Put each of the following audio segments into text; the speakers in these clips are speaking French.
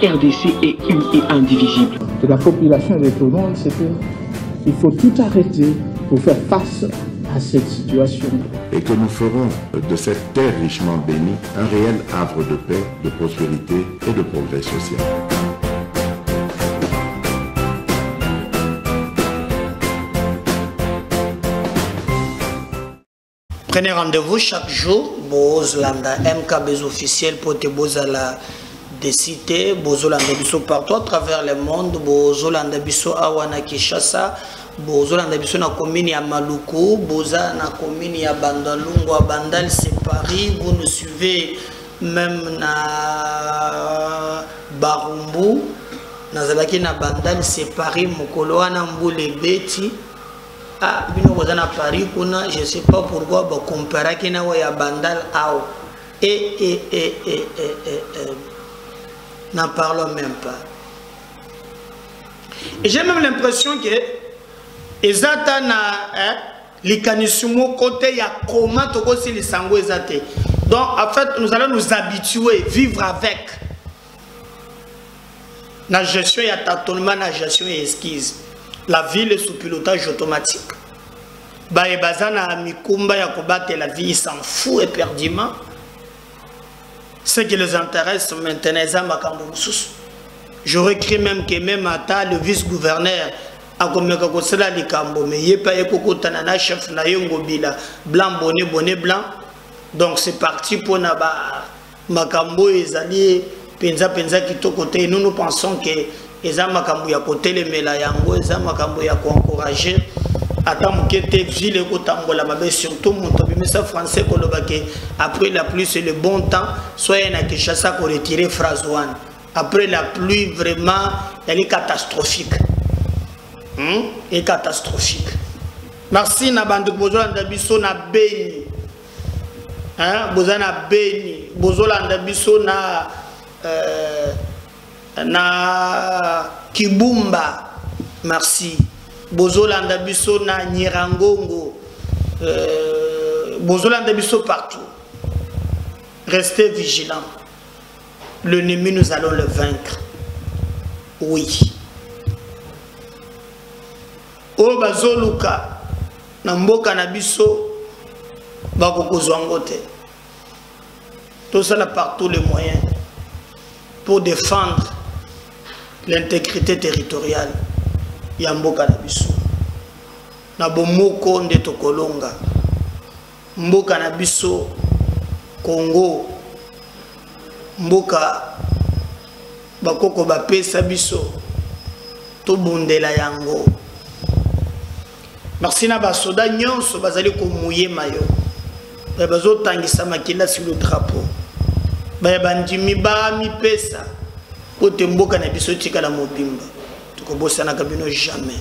RDC est une et indivisible. De la population et de tout le monde, c'est qu'il faut tout arrêter pour faire face à cette situation. Et que nous ferons de cette terre richement bénie un réel havre de paix, de prospérité et de progrès social. Prenez rendez-vous chaque jour. Bozolanda MKB officiel pour te bozala des cités. Bozolanda biso partout à travers le monde. Bozolanda biso awana Kinshasa. Bozolanda biso na commune ya Maluku. Boza na commune ya Bandalungu. Bandal c'est Paris. Vous nous suivez même na Barumbu. Nazalaki na Bandal c'est Paris. Mokolo wana Mboule Beti. Ah, bino à Paris, je ne sais pas pourquoi, bah, comparer qui n'a pas bandal ao. N'en parlons même pas. Et j'ai même l'impression que Ezata na l'ikanisumo côté ya comment toko si les sango ezate. Donc en fait nous allons nous habituer, vivre avec. La gestion ya tâtonnement, la gestion ya esquisse. La ville est sous pilotage automatique. Bazana mikumba ya kobate la vie, il s'en fout éperdument. Ce qui les intéresse maintenant, j'aurais cru même que même à le vice-gouverneur a commis cela les cambo, mais il n'y a pas de tanana chef na yongo bila blanc bonnet blanc. Donc c'est parti pour naba makambo ezali penza qui to côté. Nous pensons que eza makambo ya côté les mela yango eza makambo ya ko encourager attends que te ville ko tambola mabe surtout mon tobimisa français ko lobake après la pluie c'est le bon temps soit na Kinshasa ko retirer phrase 1 après la pluie vraiment elle est catastrophique et catastrophique. Merci na bande bozolanda biso na Beni bozana Beni bozolanda biso na Kibumba, merci. Bozolanda biso na Nyirangongo, Bozolanda biso partout. Restez vigilants. L'ennemi, nous allons le vaincre. Oui. O bazoluka na mboka na biso bakokozwangote. Tout ça là partout les moyens pour défendre l'intégrité territoriale ya mboka na biso na bomoko nde tokolonga mboka na biso Congo mboka bakoko bapesa biso to bundela yango. Merci na basoda nyonso bazali ko mouye mayo bazo tangisa makila sur le drapeau bandimi ba mi pesa kote mboka na biso tikala mobimba tukobosana kabino jamais.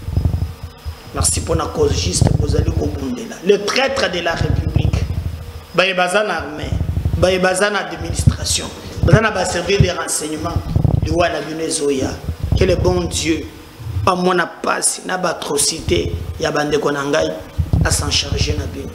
Merci pour la cause juste vous allez kobundela le traître de la République bazana armée bazana administration bazana ba servir des renseignements de wana binezoya que le bon Dieu pas mon passe na ba atrocité ya bande konangai à s'en charger na bino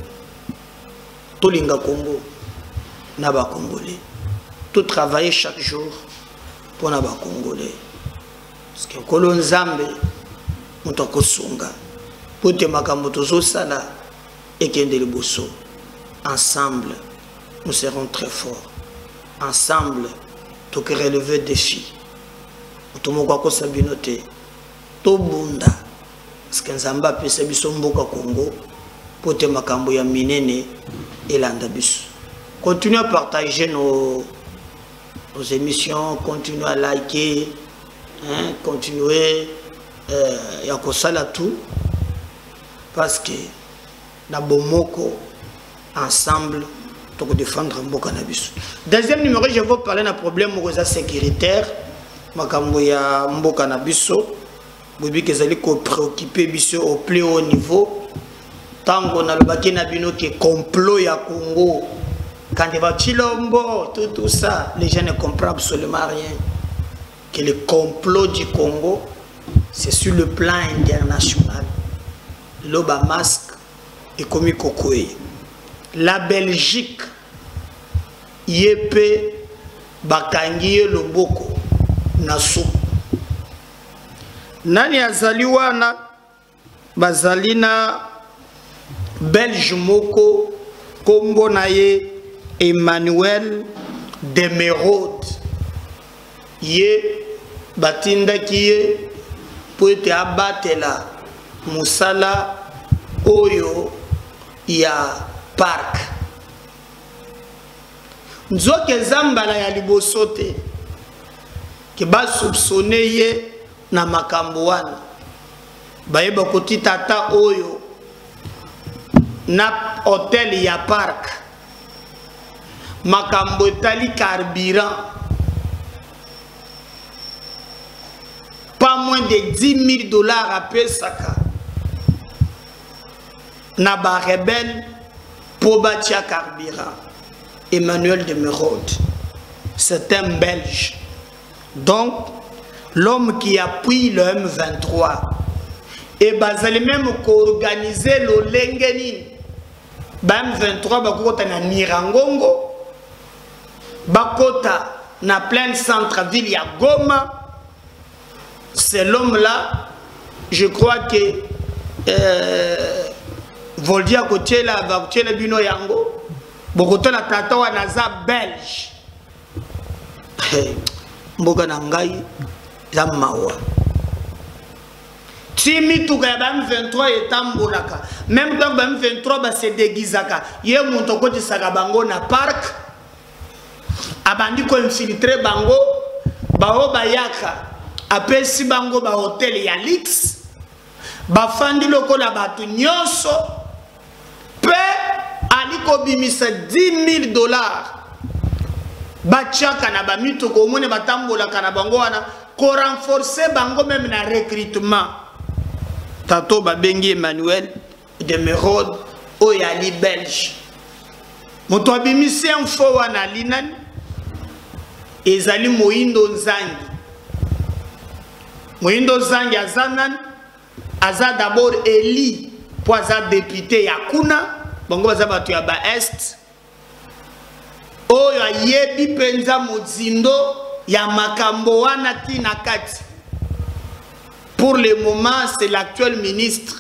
to linga Congo na ba congolais tout travailler chaque jour pour na ba congolais parce que kolon nzambe mutoko sunga pour te makambo tozo sala et kende liboso. Ensemble nous serons très forts. Ensemble tu peux relever des défis utomoko ko sabinote to bunda parce que nzamba pesa biso mboka Congo pour te makambo ya minene elanda biso. Continuez à partager nos émissions, continuez à liker, continuez à kosala tout parce que na bomoko ensemble pour défendre mboka na biso. Deuxième numéro, je vais vous parler d'un problème sécuritaire makambo ya mboka na biso bobi kezali ko préoccuper biso au plus haut niveau tango na lobaki na bino ke complot ya Congo quand il va Chilombo tout ça les gens ne comprennent absolument rien que le complot du Congo c'est sur le plan international. Loba masque et comme Kokoe la Belgique yépe bakangi loboko na soupe. Nani azali wana bazali na Belge moko kombo na ye Emmanuel Demerode. Ye batinda kiye po ete abatela musala oyo ya park. Nzoke zambala ya liboso te ke ba soupçonné ye na makambo wana. Bayeba koti tata oyo na hôtel ya park makambo etali carburant pas moins de 10 000 $ à pesaka na ba rebelle pour bâtir carburant. Emmanuel Demerode, c'est un Belge. Donc, l'homme qui appuie le M23 et bazali même qu'organiser le Lengenin. M23 bakota na Nirangongo, bakota na plein centre-ville ya Goma. C'est l'homme là, je crois que Voldia côté là, va côté la bino yango. Bokoto la tata wa naza Belge. Mboka na ngai za mawa. Timi tuka ya M23 etambolaka. Même quand M23 ba se déguisaka, ye muntu koti saka bango na park. Abandi ko infiltrer bango, bao bayaka. Apesi bango ba hotel ya Lix. Ba fandi lokola batu nyonso. Pe aliko bimisa 10 000 $. Bachaka na ba mito ko mone batambola kana bango wana ko renforcer bango même na recrutement. Tato ba bengi Emmanuel Demerode oyali Belge. Moto abimisi info wana linani ezali Moindo Nzangi. Moindo Nzangi azanan aza d'abord élu pour aza député ya kuna bango baza batu ya ba est oyo ayebi penza mozindo ya makambo wana tina kati. Pour le moment, c'est l'actuel ministre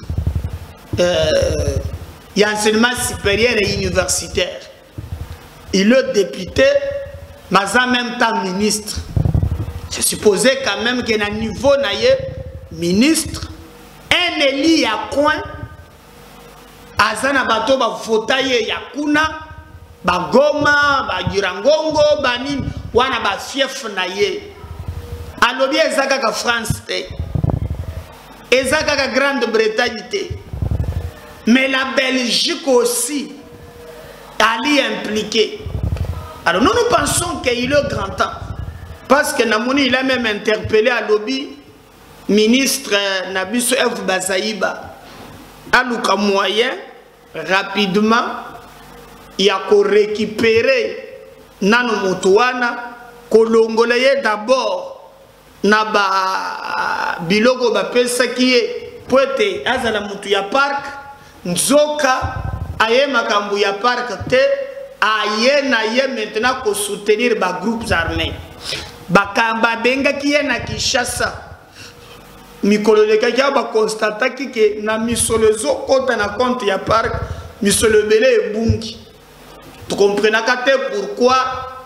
d'enseignement supérieur et universitaire. Il est député, mais en même temps ministre. Je supposais quand même qu'il y a un niveau ministre, un élu à coin, azana bato ba votaye ya kuna, ba Goma, ba Girangongo, ba nini, wana ba fief na ye. Alobi ezaka ka France te. Ezaka ka Grande-Bretagne te. Mais la Belgique aussi, elle est impliquée. Alors nous pensons qu'il est grand temps. Parce que Namouni, il a même interpellé à lobby ministre Nabiso F. Bazaïba. À l'ouka moyen, rapidement, il y a qu'à récupérer Nano Moutouana, Kolongoleye d'abord, Naba Bilogo Bapesa qui est poète Azala Moutouya Park, Nzoka, Aye Makambuya Park, te, Aye Naye maintenant pour soutenir les groupes armés. Bakamba benga qui est na Kishasa. Mikolo le kaka ba constata que na misolezo kota na compte ya park misole belé et bungi. Tu comprends pourquoi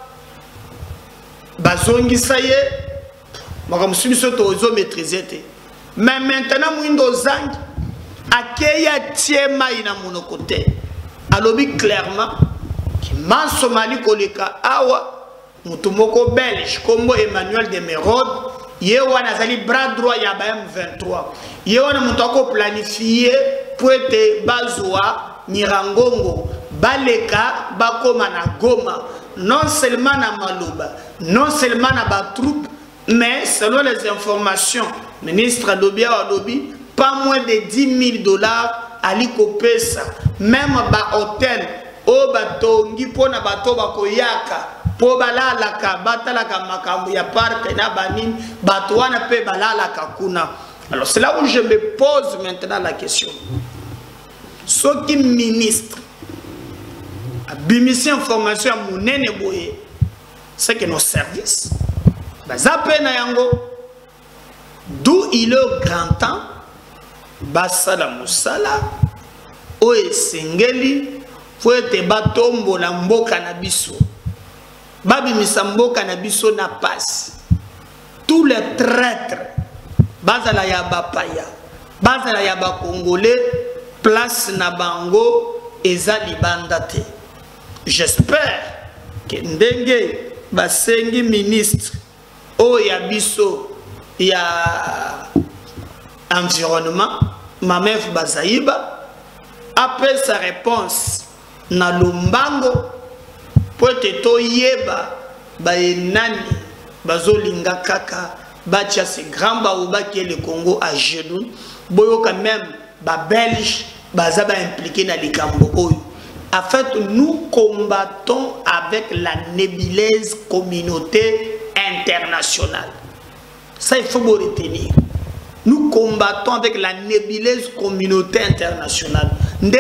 bazongi ça y est makamsubi soto ozo maîtriser te. Mais maintenant mwindo zangi akeya tiema ina monokote. Alobi clairement ki man Somali koleka awa mutumoko Belge kombo Emmanuel Demerode ye wana zali bras droit ya M23 ye wana mutako planifier pour être bazwa Nirangongo baleka bakoma na Goma non seulement na Maloba non seulement na ba troupe mais selon les informations ministre Lobia Alobi pas moins de 10 000 $ aliko pesa même ba hôtel o batongi pona bato bakoyaka po balalaka batalaka makambo ya parc na banine bato wana pe balalaka kuna. Alors c'est là où je me pose maintenant la question. Ce qui ministre a bimisi information à monene boye, c'est que nos services baza pe na yango. D'où il est grand temps basala musala o esengeli fo ete batombo na mboka na biso babimisa mboka na biso na passe. Tous les traîtres bazala ya bapaya bazala ya ba congolais place na bango eza libanda te. J'espère que ndenge basengi ministre o ya biso ya environnement Mamef Bazaïba après sa réponse na lombango po teto yeba ba enani bazolinga kaka batia ce grand baoba qui est le Congo à genoux boyo quand même ba belge bazaba impliqué na likambo oyo. En fait, nous combattons avec la nébuleuse communauté internationale. Ça, il faut vous retenir. Nous combattons avec la nébuleuse communauté internationale.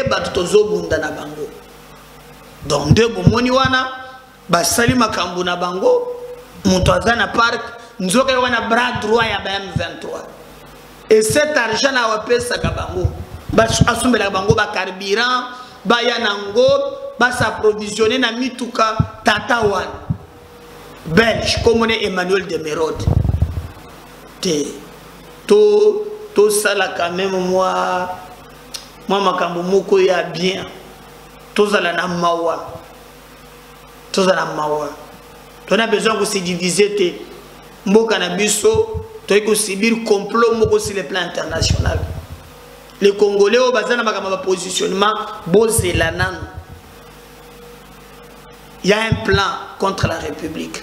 Donc, de bomoni wana, basali makambu na bango, mutuazana park, nzoke wana bras droit ya M23. Et cet argent na wapesa kabango, asumbe la bango ba carburant, ba yanango, ba s'approvisionner na mituka tata wana. Belge, comme on est Emmanuel de Mérode. Tout ça là quand même moi makambo moko ya bien. Tout ça là na mawa. Tout ça na mawa. On a besoin de se diviser te mboka na biso, to ko subir complot moko sur le plan international. Les Congolais au bazana makambo positionnement bozelana. Il y a un plan contre la République.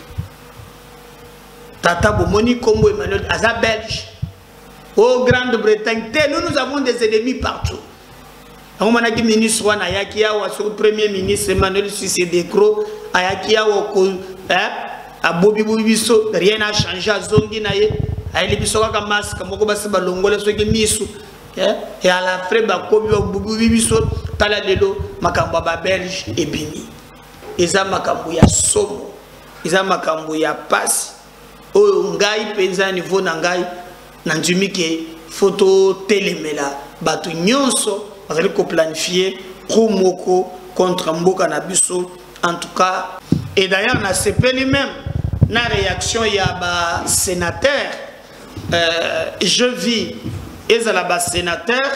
Tata Bomoni Combo Emmanuel Aza belge. Au Grande-Bretagne, nous avons des ennemis partout. On a dit ministre Wan Ayakia ou premier ministre Emmanuel Sissé Dekro Ayakia ou à Bobi Biso, rien n'a changé à Zongi Naye. À Elibiso masque, Mokobasi Balongole, ce qui misu. Et à la frère Bakobi ou Bobi Biso, Taladelo, Makamba belge et Bini. Eza makambo ya somo. Eza makambo ya passe. Oyo ngai penza niveau na ngai nanjumi ke photo telemela batu nyonso bazali ko planifier promoko contre mboka na biso en tout cas. Et d'ailleurs na sepeli même na réaction ya ba sénateur je vis ezala ba sénateur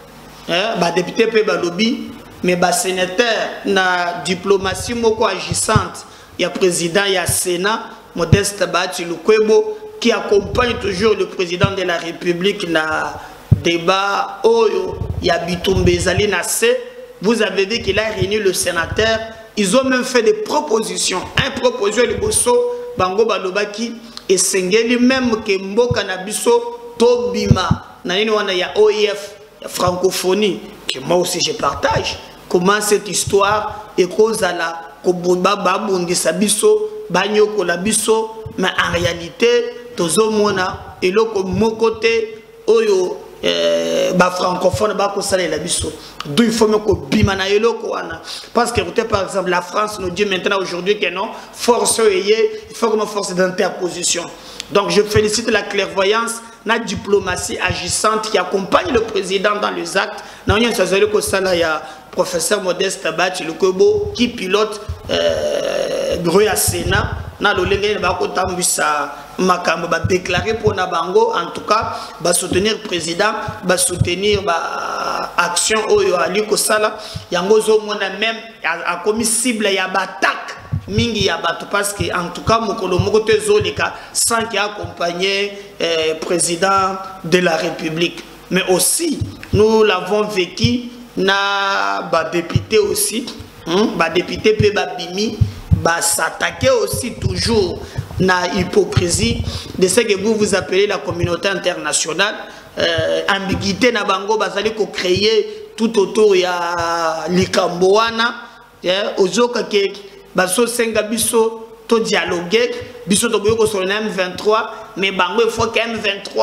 ba député pe ba lobby mais ba sénateur na diplomatie moko agissante ya président ya Sénat Modeste Bahati Lukwebo qui accompagne toujours le président de la République na débat Oyo Yabitumbe Zali Nasse. Vous avez vu qu'il a réuni le sénateur. Ils ont même fait des propositions. Un proposition le Bosso Bango Balobaki et Sengeli même que Mboka Nabiso Tobima Nanini wana ya OIF ya francophonie que moi aussi je partage. Comment cette histoire est cause à la Koboba Babundi Sabiso Banyoko la biso, mais en réalité, tozo mona et le mon côté oyo ba francophone ba ko sala la biso. D'où il faut me ko bimana eloko wana. Parce que par exemple la France nous dit maintenant aujourd'hui que non, force il faut comme force d'interposition. Donc je félicite la clairvoyance, la diplomatie agissante qui accompagne le président dans les actes. Non, il y a professeur Modeste Bahati Lukwebo qui pilote bureau à Sénat. Na lolenge ba ko tambisa makambo ba déclarer pour na bango en tout cas ba soutenir président ba soutenir ba action oyo ali ko sala yango zo mona même a commis cible ya ba attaque mingi ya bato parce que en tout cas mokolo moko tezoleka sans qui accompagner président de la République. Mais aussi nous l'avons vécu na ba député aussi ba député pe ba bimi ba s'attaquer aussi toujours na hypocrisie de ce que vous appelez la communauté internationale. Ambiguïté na bango bazali ko créer tout autour ya likambo wana ozoka ke baso senga biso to dialoguer biso to boyo ko sur M23 mais bango il faut que M23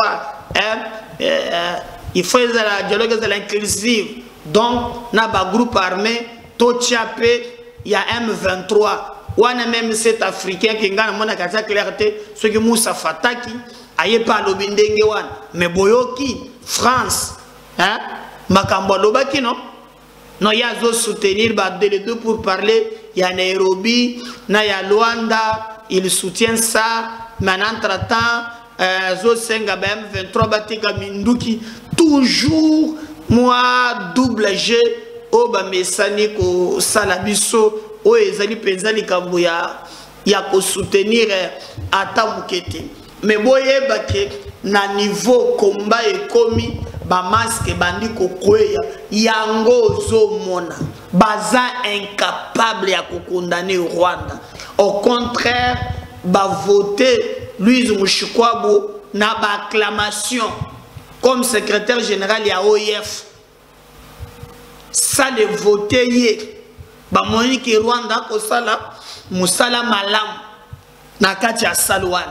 il faut la dialogue de l'inclusive donc na ba groupe armé to tchapé il y a M23 wana même cet africain qui ngana mona kata clarté ce que Moussa Fataki aye pas lobindenge wana mais boyoki France hein makambo lobaki non non ya zo soutenir ba les deux pour parler ya Nairobi na ya Luanda il soutient ça mais entre temps zo senga bam 23 batika minduki toujours moi double G o ba mesani ko salabiso o ezali penzali kambo ya ko soutenir ata mukete mais boye bake na niveau combat ekomi ba masque bandi ko kweya yango zo mona baza incapable ya ko condamner Rwanda au contraire ba voter Louise Mushikwabo na ba acclamation comme secrétaire général ya OIF ça de voter hier ba Monique Rwanda ko sala musala malam na kati ya salwan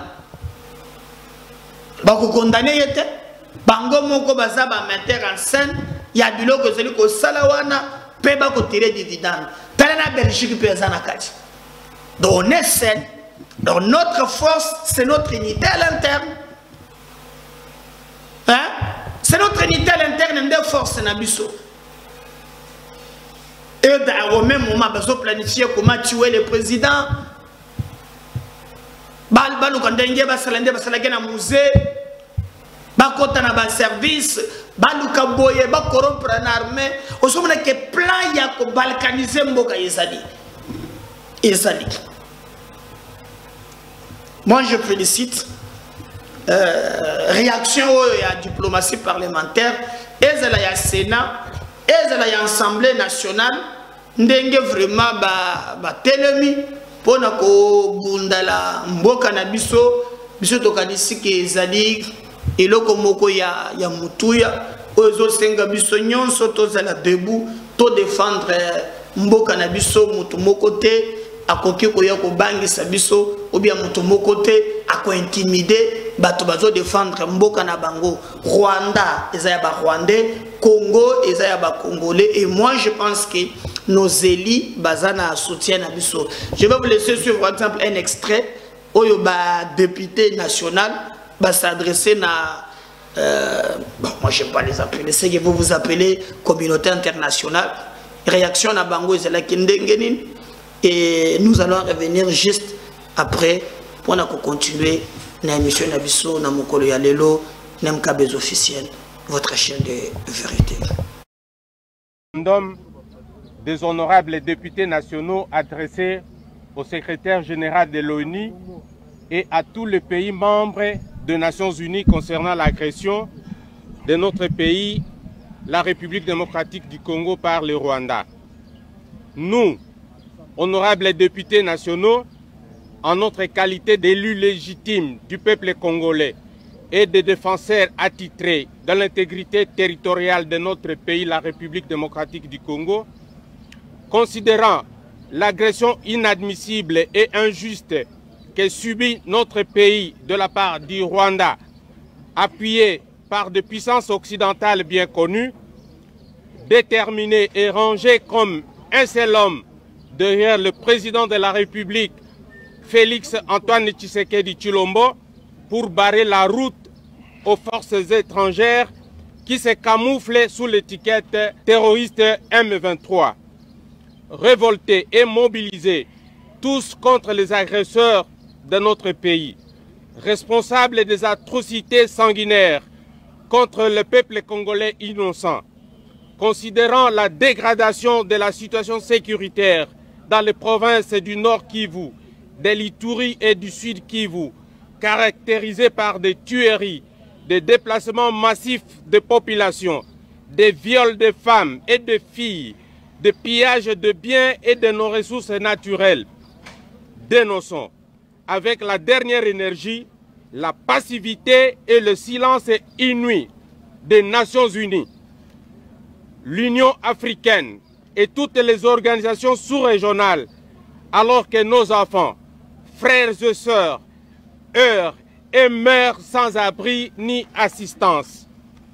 ba ko condamner yete bango moko baza ba metteur en scène ya biloko zeli ko sala wana pe ba ko tirer dividende tala na Belgique pe za na kati donc on est scène donc notre force c'est notre unité à l'interne hein c'est notre unité à l'interne de force na biso. Et au même moment, ils ont planifié comment tuer le président. Balou quand ils ont un musée, bakota na ba service, balou kaboye, ba corrompre une armée. Au sommet que plan ya ko balkaniser mboka yezali. Moi je félicite réaction à la diplomatie parlementaire, et à la Sénat, et à l'Assemblée nationale. Ndenge vraiment ba telemi pona ko bundala mboka na biso tokanisi ke ezali eloko moko ya mutuya ozo senga biso nyonso tozala debout to défendre mboka na biso mutu moko te akoki ko ya ko bangisa biso ou bien mutu moko te ako intimider bato bazo défendre mboka na bango. Rwanda ezaya ba Rwandais, Congo ezaya ba Congolais, et moi je pense que nos élits bazana soutien à biso. Je vais vous laisser suivre par exemple un extrait où le député national va s'adresser à bon, moi je ne vais pas les appeler, c'est que vous appelez communauté internationale. Réaction à Bango et la Kindengenin, et nous allons revenir juste après pour continuer l'émission Nabiso Namukolo Yalelo Nemkabez officiel, votre chaîne de vérité. Des honorables députés nationaux adressés au secrétaire général de l'ONU et à tous les pays membres des Nations Unies concernant l'agression de notre pays, la République démocratique du Congo par le Rwanda. Nous, honorables députés nationaux, en notre qualité d'élus légitimes du peuple congolais et de défenseurs attitrés de l'intégrité territoriale de notre pays, la République démocratique du Congo, considérant l'agression inadmissible et injuste que subit notre pays de la part du Rwanda, appuyé par des puissances occidentales bien connues, déterminé et rangé comme un seul homme derrière le président de la République, Félix Antoine Tshisekedi Tshilombo, pour barrer la route aux forces étrangères qui se camouflent sous l'étiquette terroriste M23. Révoltés et mobilisés, tous contre les agresseurs de notre pays, responsables des atrocités sanguinaires contre le peuple congolais innocent, considérant la dégradation de la situation sécuritaire dans les provinces du Nord Kivu, de l'Ituri et du Sud Kivu, caractérisées par des tueries, des déplacements massifs de population, des viols de femmes et de filles, des pillages de biens et de nos ressources naturelles. Dénonçons avec la dernière énergie la passivité et le silence inouï des Nations Unies, l'Union africaine et toutes les organisations sous-régionales, alors que nos enfants, frères et sœurs, heurtent et meurent sans abri ni assistance.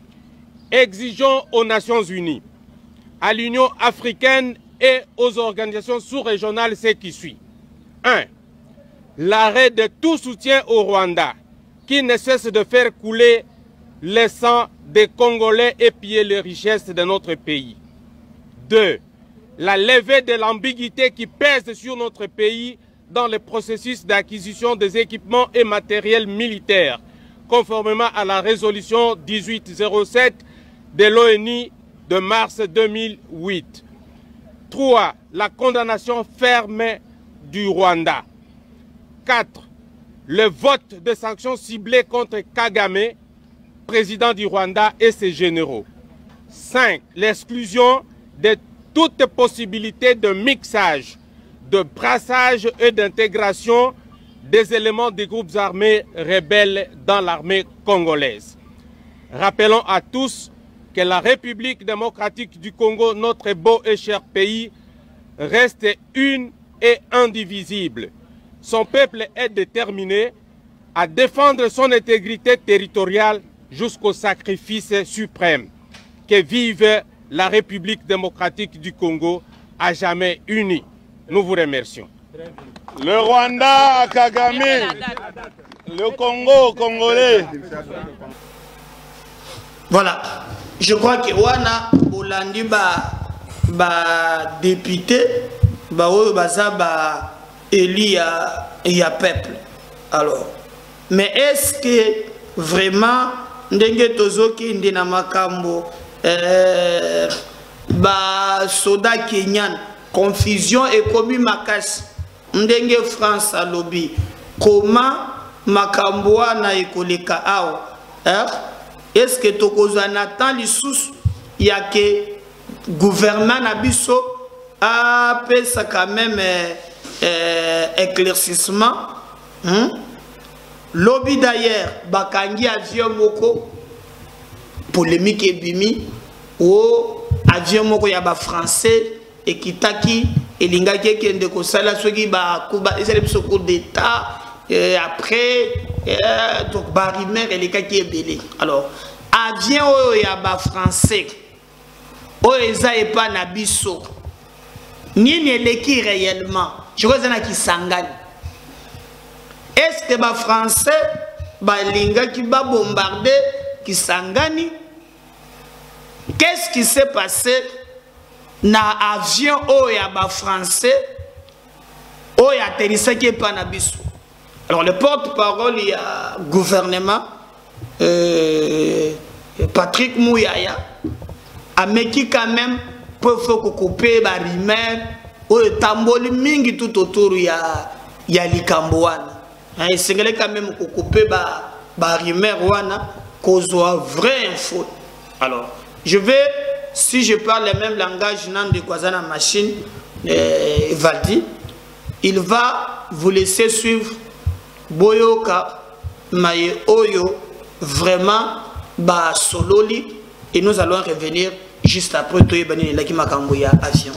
Exigeons aux Nations Unies, à l'Union africaine et aux organisations sous-régionales ce qui suit. 1. L'arrêt de tout soutien au Rwanda, qui ne cesse de faire couler le sang des Congolais et piller les richesses de notre pays. 2. La levée de l'ambiguïté qui pèse sur notre pays dans le processus d'acquisition des équipements et matériels militaires, conformément à la résolution 1807 de l'ONU de mars 2008. 3. La condamnation ferme du Rwanda. 4. Le vote de sanctions ciblées contre Kagame, président du Rwanda et ses généraux. 5. L'exclusion de toute possibilité de mixage, de brassage et d'intégration des éléments des groupes armés rebelles dans l'armée congolaise. Rappelons à tous que la République démocratique du Congo, notre beau et cher pays, reste une et indivisible. Son peuple est déterminé à défendre son intégrité territoriale jusqu'au sacrifice suprême. Que vive la République démocratique du Congo à jamais unie. Nous vous remercions. Le Rwanda, Kagame, le Congo, Congolais. Voilà. Je crois que wana Bolandi ba député ba baza ba éli ya peuple. Alors, mais est-ce que vraiment ndenge tozoki ndina makambo ba soda kenyan confusion et commis makasi ndenge France a lobby comment makambo wana ekoleka awo est-ce que tokozwa Nathan lisusu ya que gouvernement na biso a pesa quand même éclaircissement lobby d'ailleurs bakangi avion moko polémique ebimi o avion moko ya ba français et kitaki elingaki kende ko sala soki ba kuba ezali biso coup d'état après donc barimer elikaki ebele. Alors avion oyo ya ba français oyo eza epa na biso nini eleki réellement je crois na Kisangani. Est-ce que ba français balingaki ba bombarder Kisangani? Qu'est-ce qui s'est passé na avion oya ba français oya atterrissaki pa na biso? Alors le porte-parole il y a gouvernement Patrick Mouyaya a meki quand même pour couper ba rumeur oyo tamboli mingi tout autour ya likambo wana. Il s'engale quand même couper ba rumeur wana kozwa vraie info. Alors je vais, si je parle le même langage de Kwazana Machine, Valdi, il va vous laisser suivre Boyoka, Maye Oyo, vraiment, Sololi, et nous allons revenir juste après Toyebani Laki Makamboya avion.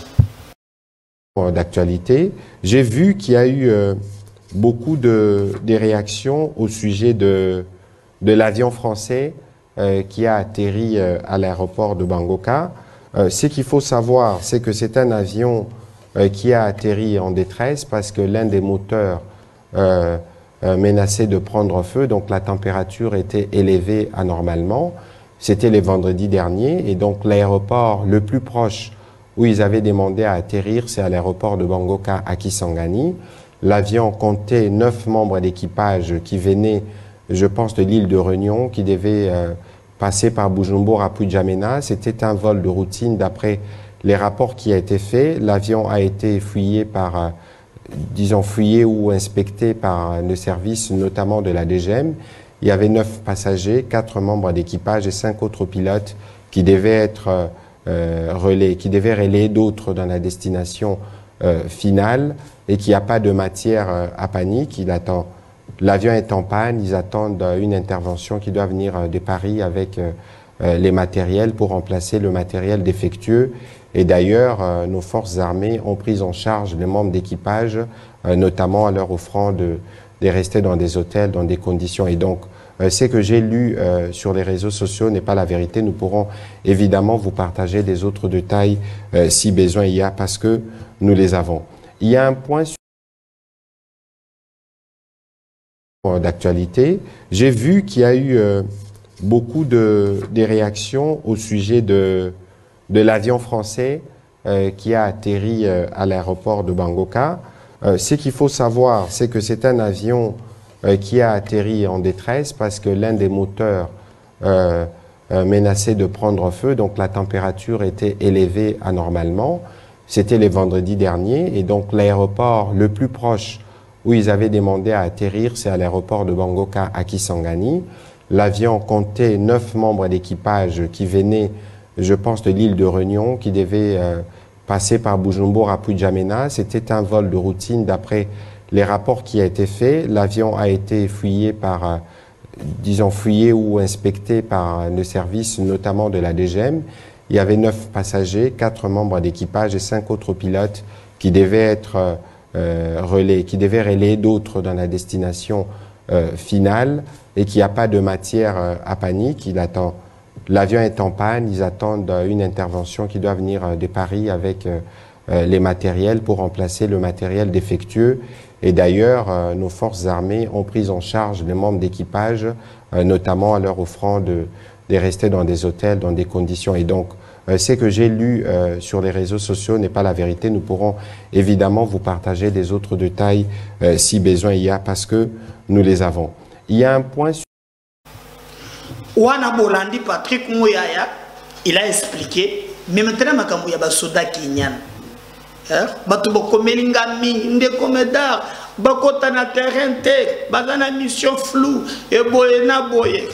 D'actualité, j'ai vu qu'il y a eu beaucoup de réactions au sujet de l'avion français qui a atterri à l'aéroport de Bangoka. Ce qu'il faut savoir, c'est que c'est un avion qui a atterri en détresse parce que l'un des moteurs menaçait de prendre feu, donc la température était élevée anormalement. C'était le vendredi dernier et donc l'aéroport le plus proche où ils avaient demandé à atterrir, c'est à l'aéroport de Bangoka à Kisangani. L'avion comptait 9 membres d'équipage qui venaient, je pense, de l'île de Réunion, qui devaient passer par Bujumbura puis Djamena. C'était un vol de routine d'après les rapports qui a été faits. L'avion a été fouillé par, disons fouillé ou inspecté par le service, notamment de la DGM. Il y avait 9 passagers, 4 membres d'équipage et 5 autres pilotes qui devaient être qui devaient relayer d'autres dans la destination finale et qu'il n'y a pas de matière à panique. L'avion est en panne, ils attendent une intervention qui doit venir de Paris avec les matériels pour remplacer le matériel défectueux. Et d'ailleurs, nos forces armées ont pris en charge les membres d'équipage, notamment en leur offrant de rester dans des hôtels, dans des conditions. Et donc, ce que j'ai lu sur les réseaux sociaux n'est pas la vérité. Nous pourrons évidemment vous partager des autres détails si besoin il y a, parce que nous les avons. Il y a un point d'actualité, j'ai vu qu'il y a eu beaucoup des réactions au sujet de l'avion français qui a atterri à l'aéroport de Bangoka. Ce qu'il faut savoir, c'est que c'est un avion qui a atterri en détresse parce que l'un des moteurs menaçait de prendre feu, donc la température était élevée anormalement. C'était le vendredi dernier et donc l'aéroport le plus proche où ils avaient demandé à atterrir, c'est à l'aéroport de Bangoka à Kisangani. L'avion comptait 9 membres d'équipage qui venaient, je pense, de l'île de Réunion, qui devaient passer par Bujumbura à N'Djamena. C'était un vol de routine d'après les rapports qui a été faits. L'avion a été fouillé par, disons, fouillé ou inspecté par le service, notamment de la DGM. Il y avait 9 passagers, 4 membres d'équipage et 5 autres pilotes qui devaient être qui devaient relayer d'autres dans la destination finale et qu'il n'y a pas de matière à panique. L'avion est en panne, ils attendent une intervention qui doit venir de Paris avec les matériels pour remplacer le matériel défectueux. Et d'ailleurs, nos forces armées ont pris en charge les membres d'équipage, notamment en leur offrant de rester dans des hôtels, dans des conditions. Et donc, ce que j'ai lu sur les réseaux sociaux n'est pas la vérité. Nous pourrons évidemment vous partager des autres détails si besoin il y a, parce que nous les avons. Il y a un point sur... Wana Bolandi Patrick Mouyaya, il a expliqué, mais maintenant makambo ya basoda kinyan. Batu bokomelinga mingi ndekomedar bakota na terrain te, bazana mission floue et boye na boye.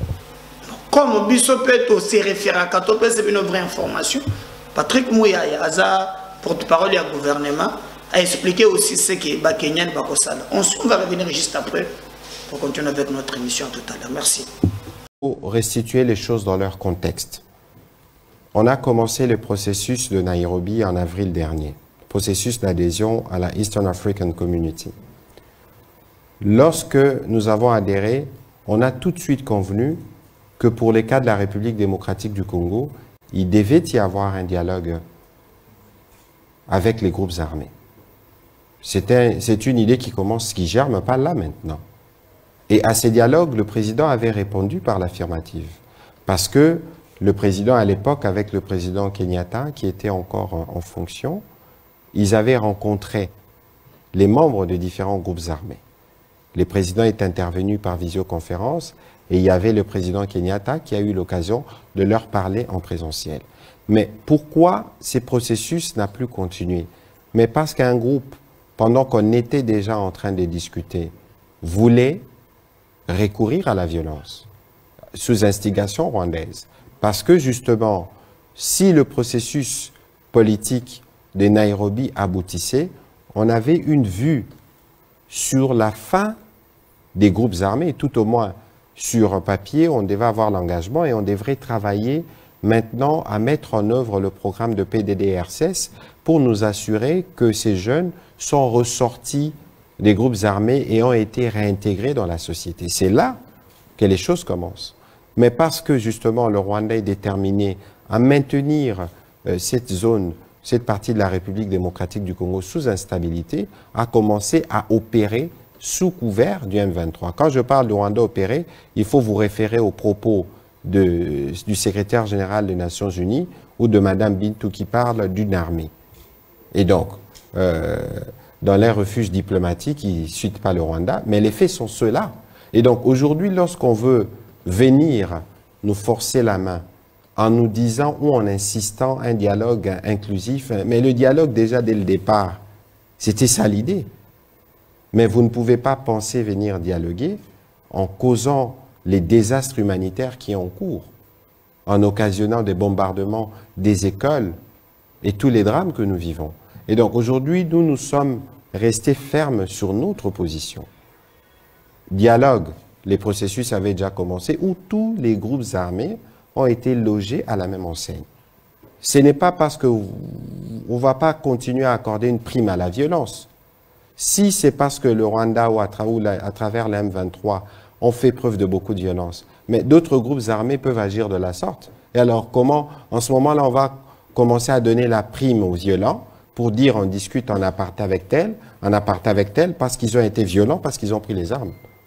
Comme Bissopeto s'est référé à Katope, c'est une vraie information. Patrick Mouyaya, porte-parole du gouvernement, a expliqué aussi ce que Bakenyan Bakosala. On va revenir juste après pour continuer avec notre émission tout à l'heure. Merci. Pour restituer les choses dans leur contexte. On a commencé le processus de Nairobi en avril dernier, processus d'adhésion à la Eastern African Community. Lorsque nous avons adhéré, on a tout de suite convenu que pour les cas de la République démocratique du Congo, il devait y avoir un dialogue avec les groupes armés. C'est une idée qui germe pas là maintenant. Et à ces dialogues, le président avait répondu par l'affirmative. Parce que le président, à l'époque, avec le président Kenyatta, qui était encore en fonction, ils avaient rencontré les membres de différents groupes armés. Le président est intervenu par visioconférence et il y avait le président Kenyatta qui a eu l'occasion de leur parler en présentiel. Mais pourquoi ces processus n'a plus continué? Mais parce qu'un groupe, pendant qu'on était déjà en train de discuter, voulait recourir à la violence sous instigation rwandaise. Parce que justement, si le processus politique de Nairobi aboutissait, on avait une vue sur la fin des groupes armés, tout au moins sur papier, on devait avoir l'engagement et on devrait travailler maintenant à mettre en œuvre le programme de PDDRCS pour nous assurer que ces jeunes sont ressortis des groupes armés et ont été réintégrés dans la société. C'est là que les choses commencent. Mais parce que justement le Rwanda est déterminé à maintenir cette zone, cette partie de la République démocratique du Congo sous instabilité, a commencé à opérer sous couvert du M23. Quand je parle de Rwanda opéré, il faut vous référer aux propos du secrétaire général des Nations Unies ou de Mme Bintou qui parle d'une armée. Et donc, dans les refuges diplomatiques, ils ne citent pas le Rwanda, mais les faits sont ceux-là. Et donc, aujourd'hui, lorsqu'on veut venir nous forcer la main en nous disant ou en insistant un dialogue inclusif, mais le dialogue, déjà, dès le départ, c'était ça l'idée. Mais vous ne pouvez pas penser venir dialoguer en causant les désastres humanitaires qui sont en cours, en occasionnant des bombardements des écoles et tous les drames que nous vivons. Et donc aujourd'hui, nous sommes restés fermes sur notre position. Dialogue, les processus avaient déjà commencé, où tous les groupes armés ont été logés à la même enseigne. Ce n'est pas parce qu'on ne va pas continuer à accorder une prime à la violence. Si c'est parce que le Rwanda ou à travers la M23 ont fait preuve de beaucoup de violence, mais d'autres groupes armés peuvent agir de la sorte. Et alors comment, en ce moment-là, on va commencer à donner la prime aux violents pour dire on discute en aparté avec tel, parce qu'ils ont été violents, parce qu'ils ont pris les armes.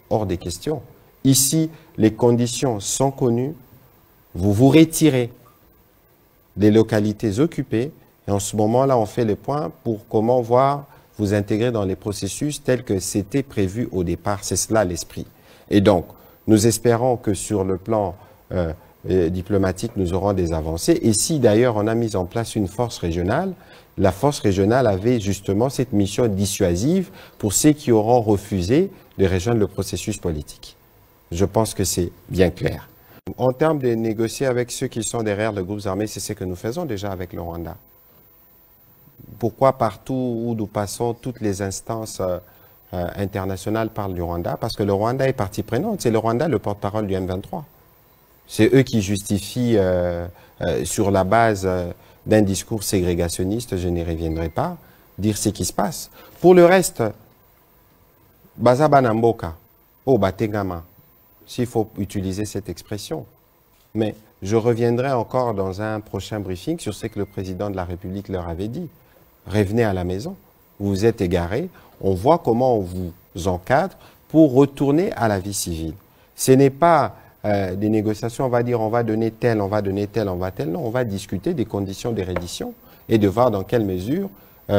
hors des questions. Ici, les conditions sont connues. Vous vous retirez des localités occupées. Et en ce moment-là, on fait le point pour comment voir vous intégrer dans les processus tels que c'était prévu au départ. C'est cela l'esprit. Et donc, nous espérons que sur le plan diplomatique, nous aurons des avancées. Et si d'ailleurs on a mis en place une force régionale, la force régionale avait justement cette mission dissuasive pour ceux qui auront refusé de rejoindre le processus politique. Je pense que c'est bien clair. En termes de négocier avec ceux qui sont derrière les groupes armés, c'est ce que nous faisons déjà avec le Rwanda. Pourquoi partout où nous passons, toutes les instances internationales parlent du Rwanda? Parce que le Rwanda est partie prenante. C'est le Rwanda le porte-parole du M23. C'est eux qui justifient sur la base d'un discours ségrégationniste, je n'y reviendrai pas, dire ce qui se passe. Pour le reste, Baza Banamboka, oh Batengama, s'il faut utiliser cette expression. Mais je reviendrai encore dans un prochain briefing sur ce que le président de la République leur avait dit. Revenez à la maison, vous vous êtes égarés, on voit comment on vous encadre pour retourner à la vie civile. Ce n'est pas des négociations, on va dire on va donner tel, on va donner tel, on va tel. Non, on va discuter des conditions de reddition et de voir dans quelle mesure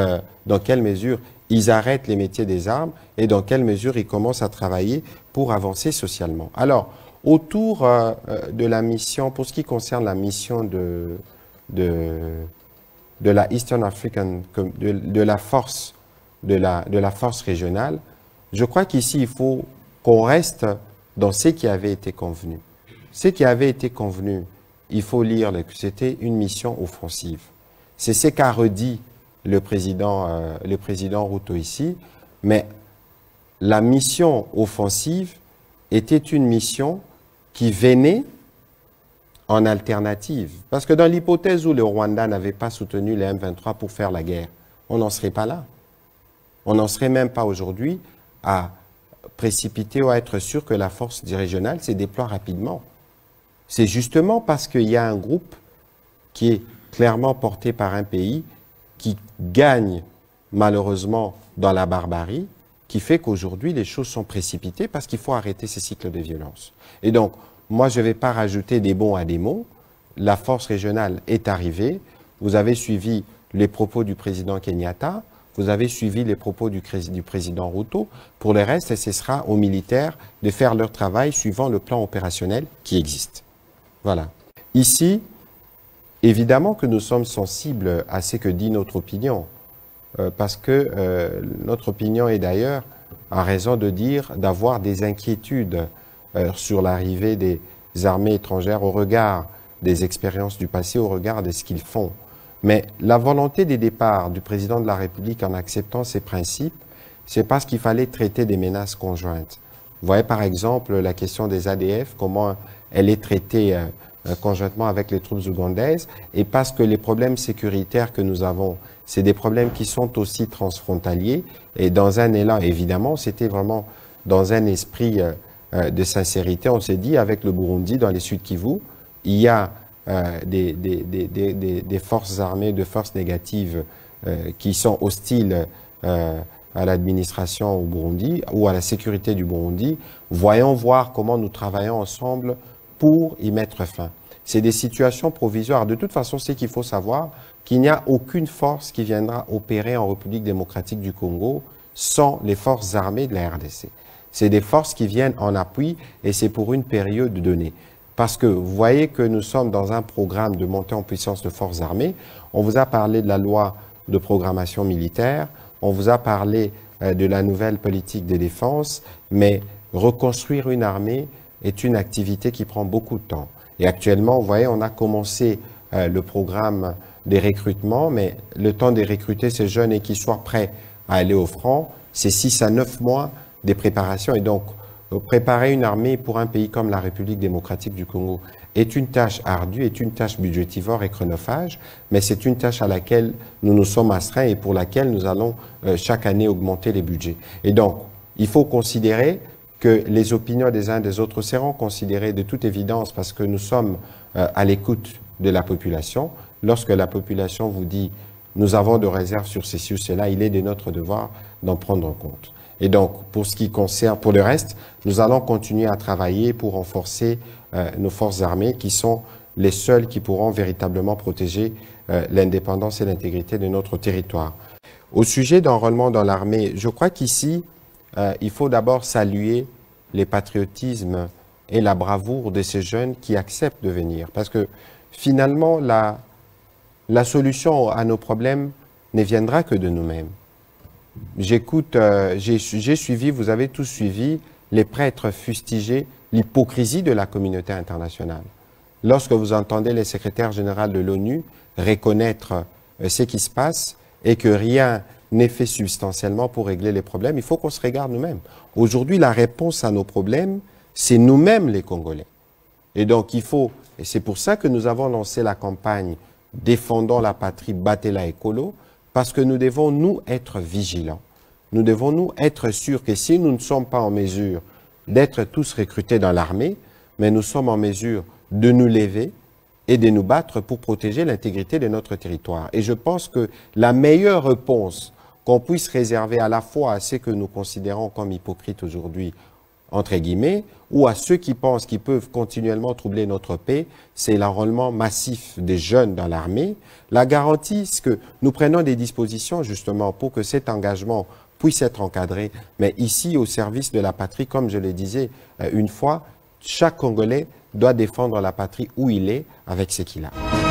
ils arrêtent les métiers des armes et dans quelle mesure ils commencent à travailler pour avancer socialement. Alors, autour de la mission, pour ce qui concerne la mission de la Eastern African, de la force régionale, je crois qu'ici, il faut qu'on reste dans ce qui avait été convenu. Ce qui avait été convenu, il faut lire que c'était une mission offensive. C'est ce qu'a redit le président Ruto ici, mais la mission offensive était une mission qui venait en alternative. Parce que dans l'hypothèse où le Rwanda n'avait pas soutenu les M23 pour faire la guerre, on n'en serait pas là. On n'en serait même pas aujourd'hui à précipiter ou à être sûr que la force régionale se déploie rapidement. C'est justement parce qu'il y a un groupe qui est clairement porté par un pays qui gagne malheureusement dans la barbarie, qui fait qu'aujourd'hui les choses sont précipitées parce qu'il faut arrêter ces cycles de violence. Et donc, moi je ne vais pas rajouter des bons à des mots. La force régionale est arrivée. Vous avez suivi les propos du président Kenyatta. Vous avez suivi les propos du président Ruto. Pour le reste, ce sera aux militaires de faire leur travail suivant le plan opérationnel qui existe. Voilà. Ici, évidemment que nous sommes sensibles à ce que dit notre opinion, parce que notre opinion est d'ailleurs à raison de dire d'avoir des inquiétudes sur l'arrivée des armées étrangères au regard des expériences du passé, au regard de ce qu'ils font. Mais la volonté des départs du président de la République en acceptant ces principes, c'est parce qu'il fallait traiter des menaces conjointes. Vous voyez par exemple la question des ADF, comment elle est traitée conjointement avec les troupes ougandaises, et parce que les problèmes sécuritaires que nous avons, c'est des problèmes qui sont aussi transfrontaliers, et dans un élan, évidemment, c'était vraiment dans un esprit de sincérité, on s'est dit, avec le Burundi, dans les Sud Kivu, il y a des forces armées, de forces négatives qui sont hostiles à l'administration au Burundi ou à la sécurité du Burundi. Voyons voir comment nous travaillons ensemble pour y mettre fin. C'est des situations provisoires. De toute façon, c'est qu'il faut savoir qu'il n'y a aucune force qui viendra opérer en République démocratique du Congo sans les forces armées de la RDC. C'est des forces qui viennent en appui et c'est pour une période donnée. Parce que vous voyez que nous sommes dans un programme de montée en puissance de forces armées. On vous a parlé de la loi de programmation militaire, on vous a parlé de la nouvelle politique de défense, mais reconstruire une armée est une activité qui prend beaucoup de temps. Et actuellement, vous voyez, on a commencé le programme des recrutements, mais le temps de recruter ces jeunes et qu'ils soient prêts à aller au front, c'est 6 à 9 mois de préparation. Et donc, préparer une armée pour un pays comme la République démocratique du Congo est une tâche ardue, est une tâche budgétivore et chronophage, mais c'est une tâche à laquelle nous nous sommes astreints et pour laquelle nous allons chaque année augmenter les budgets. Et donc, il faut considérer que les opinions des uns et des autres seront considérées de toute évidence parce que nous sommes à l'écoute de la population. Lorsque la population vous dit « nous avons de réserves sur ceci ou cela », il est de notre devoir d'en prendre compte. Et donc, pour ce qui concerne, pour le reste, nous allons continuer à travailler pour renforcer nos forces armées qui sont les seules qui pourront véritablement protéger l'indépendance et l'intégrité de notre territoire. Au sujet d'enrôlement dans l'armée, je crois qu'ici, il faut d'abord saluer les patriotismes et la bravoure de ces jeunes qui acceptent de venir. Parce que finalement, la solution à nos problèmes ne viendra que de nous-mêmes. J'écoute, j'ai suivi, vous avez tous suivi, les prêtres fustiger l'hypocrisie de la communauté internationale. Lorsque vous entendez le secrétaire général de l'ONU reconnaître ce qui se passe et que rien n'est fait substantiellement pour régler les problèmes, il faut qu'on se regarde nous-mêmes. Aujourd'hui, la réponse à nos problèmes, c'est nous-mêmes les Congolais. Et donc, il faut, et c'est pour ça que nous avons lancé la campagne « Défendons la patrie, battez-la écolo », parce que nous devons, nous, être vigilants. Nous devons, nous, être sûrs que si nous ne sommes pas en mesure d'être tous recrutés dans l'armée, mais nous sommes en mesure de nous lever et de nous battre pour protéger l'intégrité de notre territoire. Et je pense que la meilleure réponse qu'on puisse réserver à la fois à ceux que nous considérons comme hypocrites aujourd'hui, entre guillemets, ou à ceux qui pensent qu'ils peuvent continuellement troubler notre paix, c'est l'enrôlement massif des jeunes dans l'armée. La garantie, c'est que nous prenons des dispositions justement pour que cet engagement puisse être encadré. Mais ici, au service de la patrie, comme je le disais une fois, chaque Congolais doit défendre la patrie où il est, avec ce qu'il a.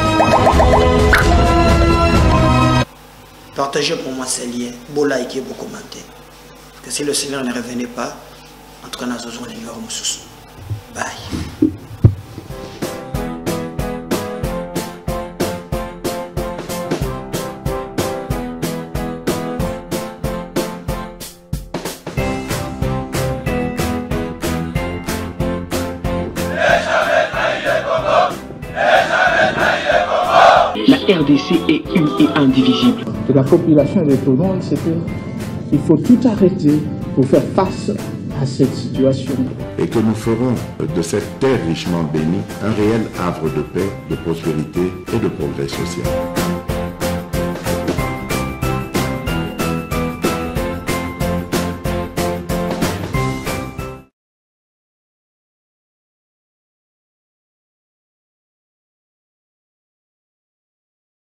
Partagez pour moi ces liens, beau liker, beau commenter. Parce que si le Seigneur ne revenait pas, en tout cas, nous avons les numéros sous. Bye. La RDC est une et indivisible. De la population et de tout le monde, c'est qu'il faut tout arrêter pour faire face à cette situation. Et que nous ferons de cette terre richement bénie un réel havre de paix, de prospérité et de progrès social.